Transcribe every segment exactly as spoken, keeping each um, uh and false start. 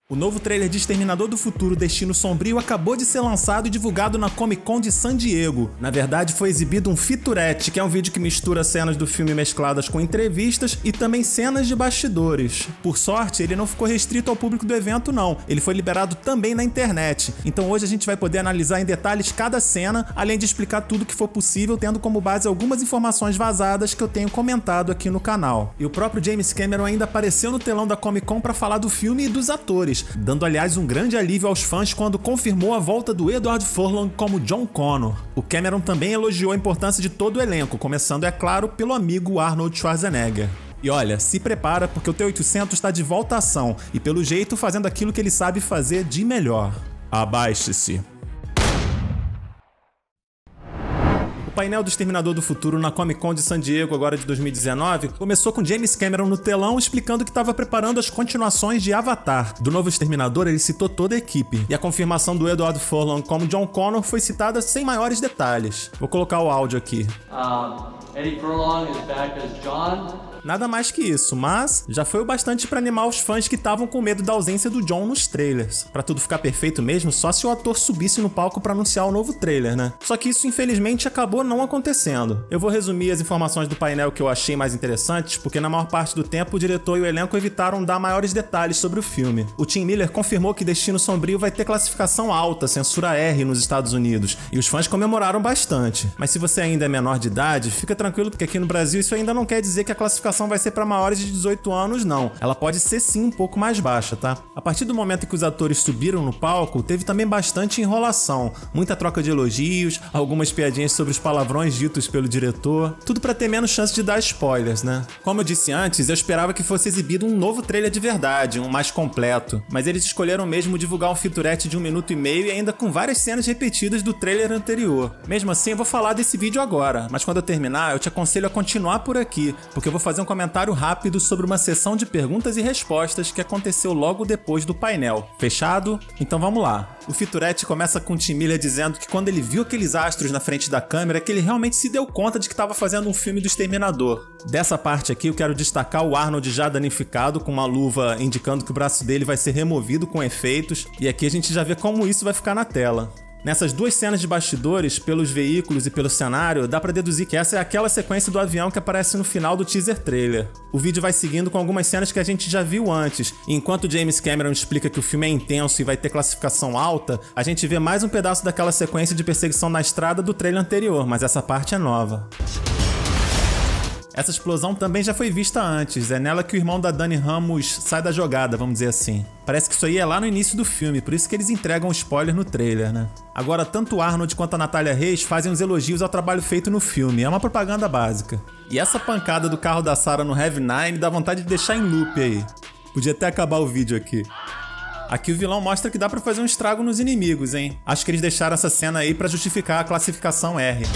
O novo trailer de Exterminador do Futuro Destino Sombrio acabou de ser lançado e divulgado na Comic Con de San Diego. Na verdade, foi exibido um featurette, que é um vídeo que mistura cenas do filme mescladas com entrevistas e também cenas de bastidores. Por sorte, ele não ficou restrito ao público do evento não, ele foi liberado também na internet. Então hoje a gente vai poder analisar em detalhes cada cena, além de explicar tudo que for possível, tendo como base algumas informações vazadas que eu tenho comentado aqui no canal. E o próprio James Cameron ainda apareceu no telão da Comic Con para falar do filme e dos atores, dando aliás um grande alívio aos fãs quando confirmou a volta do Edward Furlong como John Connor. O Cameron também elogiou a importância de todo o elenco, começando, é claro, pelo amigo Arnold Schwarzenegger. E olha, se prepara porque o T oitocentos está de volta à ação e pelo jeito fazendo aquilo que ele sabe fazer de melhor. Abaixe-se. O painel do Exterminador do Futuro na Comic Con de San Diego agora de dois mil e dezenove começou com James Cameron no telão explicando que estava preparando as continuações de Avatar. Do novo Exterminador ele citou toda a equipe, e a confirmação do Edward Furlong como John Connor foi citada sem maiores detalhes. Vou colocar o áudio aqui. Um, Eddie Furlong is back as John. Nada mais que isso, mas já foi o bastante para animar os fãs que estavam com medo da ausência do John nos trailers. Pra tudo ficar perfeito mesmo, só se o ator subisse no palco para anunciar o novo trailer, né? Só que isso infelizmente acabou não acontecendo. Eu vou resumir as informações do painel que eu achei mais interessantes, porque na maior parte do tempo o diretor e o elenco evitaram dar maiores detalhes sobre o filme. O Tim Miller confirmou que Destino Sombrio vai ter classificação alta, censura R nos Estados Unidos, e os fãs comemoraram bastante. Mas se você ainda é menor de idade, fica tranquilo porque aqui no Brasil isso ainda não quer dizer que a classificação vai ser para maiores de dezoito anos, não. Ela pode ser sim um pouco mais baixa, tá? A partir do momento em que os atores subiram no palco, teve também bastante enrolação, muita troca de elogios, algumas piadinhas sobre os palavrões ditos pelo diretor, tudo para ter menos chance de dar spoilers, né? Como eu disse antes, eu esperava que fosse exibido um novo trailer de verdade, um mais completo, mas eles escolheram mesmo divulgar um featurette de um minuto e meio e ainda com várias cenas repetidas do trailer anterior. Mesmo assim, eu vou falar desse vídeo agora, mas quando eu terminar, eu te aconselho a continuar por aqui, porque eu vou fazer um comentário rápido sobre uma sessão de perguntas e respostas que aconteceu logo depois do painel. Fechado? Então vamos lá. O featurette começa com Tim Miller dizendo que quando ele viu aqueles astros na frente da câmera, que ele realmente se deu conta de que estava fazendo um filme do Exterminador. Dessa parte aqui eu quero destacar o Arnold já danificado, com uma luva indicando que o braço dele vai ser removido com efeitos, e aqui a gente já vê como isso vai ficar na tela. Nessas duas cenas de bastidores, pelos veículos e pelo cenário, dá pra deduzir que essa é aquela sequência do avião que aparece no final do teaser trailer. O vídeo vai seguindo com algumas cenas que a gente já viu antes, e enquanto James Cameron explica que o filme é intenso e vai ter classificação alta, a gente vê mais um pedaço daquela sequência de perseguição na estrada do trailer anterior, mas essa parte é nova. Essa explosão também já foi vista antes, é nela que o irmão da Dani Ramos sai da jogada, vamos dizer assim. Parece que isso aí é lá no início do filme, por isso que eles entregam spoiler no trailer, né? Agora, tanto o Arnold quanto a Natália Reis fazem os elogios ao trabalho feito no filme, é uma propaganda básica. E essa pancada do carro da Sarah no Heavy Nine dá vontade de deixar em loop aí. Podia até acabar o vídeo aqui. Aqui o vilão mostra que dá pra fazer um estrago nos inimigos, hein? Acho que eles deixaram essa cena aí pra justificar a classificação R.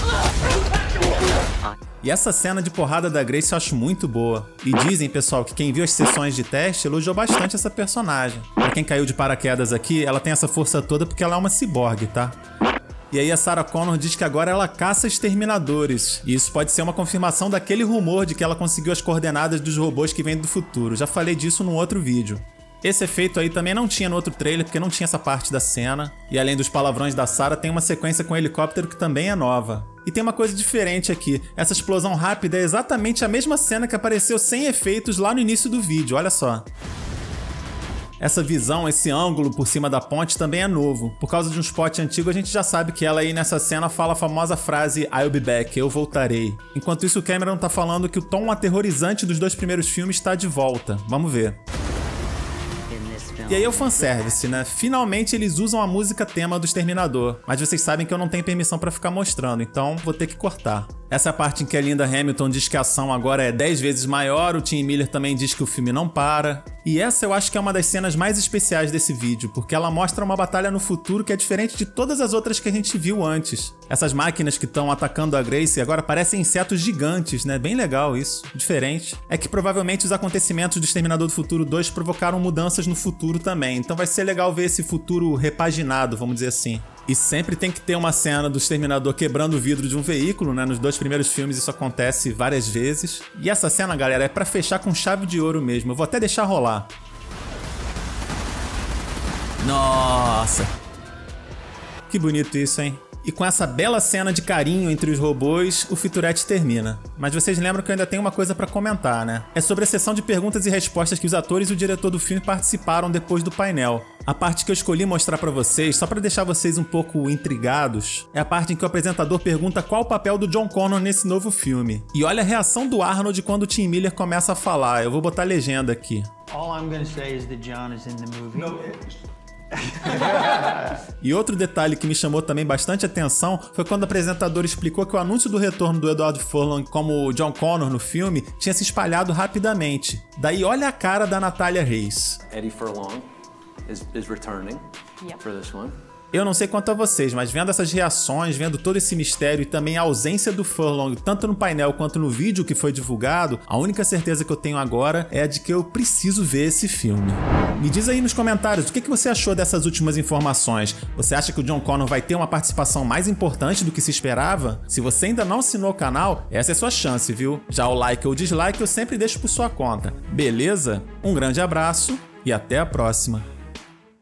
E essa cena de porrada da Grace eu acho muito boa. E dizem, pessoal, que quem viu as sessões de teste elogiou bastante essa personagem. Pra quem caiu de paraquedas aqui, ela tem essa força toda porque ela é uma ciborgue, tá? E aí a Sarah Connor diz que agora ela caça exterminadores. E isso pode ser uma confirmação daquele rumor de que ela conseguiu as coordenadas dos robôs que vêm do futuro. Já falei disso num outro vídeo. Esse efeito aí também não tinha no outro trailer, porque não tinha essa parte da cena. E além dos palavrões da Sarah, tem uma sequência com o helicóptero que também é nova. E tem uma coisa diferente aqui, essa explosão rápida é exatamente a mesma cena que apareceu sem efeitos lá no início do vídeo, olha só. Essa visão, esse ângulo por cima da ponte também é novo. Por causa de um spot antigo, a gente já sabe que ela aí nessa cena fala a famosa frase I'll be back, eu voltarei. Enquanto isso, o Cameron tá falando que o tom aterrorizante dos dois primeiros filmes está de volta. Vamos ver. E aí é o fanservice, né? Finalmente eles usam a música tema do Exterminador, mas vocês sabem que eu não tenho permissão pra ficar mostrando, então vou ter que cortar. Essa é a parte em que a Linda Hamilton diz que a ação agora é dez vezes maior, o Tim Miller também diz que o filme não para. E essa eu acho que é uma das cenas mais especiais desse vídeo, porque ela mostra uma batalha no futuro que é diferente de todas as outras que a gente viu antes. Essas máquinas que estão atacando a Grace agora parecem insetos gigantes, né? Bem legal isso, diferente. É que provavelmente os acontecimentos do Exterminador do Futuro dois provocaram mudanças no futuro também, então vai ser legal ver esse futuro repaginado, vamos dizer assim. E sempre tem que ter uma cena do Exterminador quebrando o vidro de um veículo, né? Nos dois primeiros filmes isso acontece várias vezes. E essa cena, galera, é pra fechar com chave de ouro mesmo. Eu vou até deixar rolar. Nossa! Que bonito isso, hein? E com essa bela cena de carinho entre os robôs, o featurette termina. Mas vocês lembram que eu ainda tenho uma coisa pra comentar, né? É sobre a sessão de perguntas e respostas que os atores e o diretor do filme participaram depois do painel. A parte que eu escolhi mostrar pra vocês, só pra deixar vocês um pouco intrigados, é a parte em que o apresentador pergunta qual o papel do John Connor nesse novo filme. E olha a reação do Arnold quando o Tim Miller começa a falar. Eu vou botar a legenda aqui. All I'm gonna say is that John is in the movie. No. E outro detalhe que me chamou também bastante atenção foi quando o apresentador explicou que o anúncio do retorno do Edward Furlong como John Connor no filme tinha se espalhado rapidamente. Daí olha a cara da Natália Reis. Eddie Furlong is, is returning Yep. for this one. Eu não sei quanto a vocês, mas vendo essas reações, vendo todo esse mistério e também a ausência do Furlong, tanto no painel quanto no vídeo que foi divulgado, a única certeza que eu tenho agora é a de que eu preciso ver esse filme. Me diz aí nos comentários o que você achou dessas últimas informações. Você acha que o John Connor vai ter uma participação mais importante do que se esperava? Se você ainda não assinou o canal, essa é sua chance, viu? Já o like ou dislike eu sempre deixo por sua conta. Beleza? Um grande abraço e até a próxima.